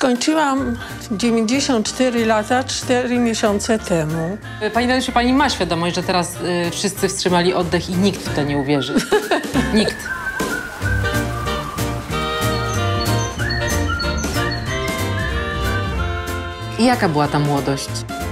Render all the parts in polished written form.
Skończyłam 94 lata, 4 miesiące temu. Pani Dariuszu, pani ma świadomość, że teraz wszyscy wstrzymali oddech i nikt w to nie uwierzy. Nikt. I jaka była ta młodość?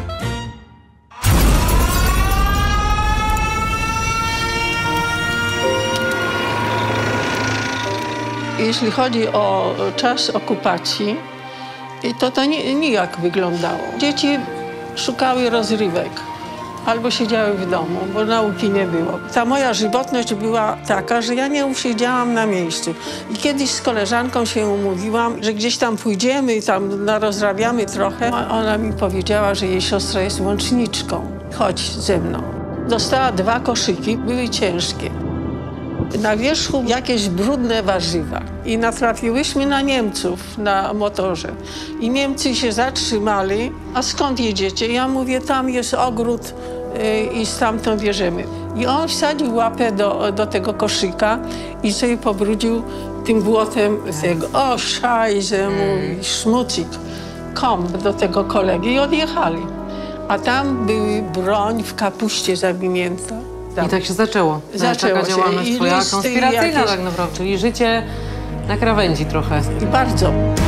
Jeśli chodzi o czas okupacji, to nijak wyglądało. Dzieci szukały rozrywek albo siedziały w domu, bo nauki nie było. Ta moja żywotność była taka, że ja nie usiedziałam na miejscu. I kiedyś z koleżanką się umówiłam, że gdzieś tam pójdziemy i tam rozrabiamy trochę. Ona mi powiedziała, że jej siostra jest łączniczką. Chodź ze mną. Dostała 2 koszyki, były ciężkie. Na wierzchu jakieś brudne warzywa i natrafiłyśmy na Niemców na motorze. I Niemcy się zatrzymali. A skąd jedziecie? Ja mówię, tam jest ogród i stamtąd bierzemy. I on wsadził łapę do tego koszyka i sobie pobrudził tym błotem tego. O, szajze, mówi, szmucik. Kom do tego kolegi i odjechali. A tam były broń w kapuście zawinięta. I tak się zaczęło. Zaczęło taka działalność się. twoja konspiracyjna tak naprawdę, czyli życie na krawędzi trochę. I bardzo.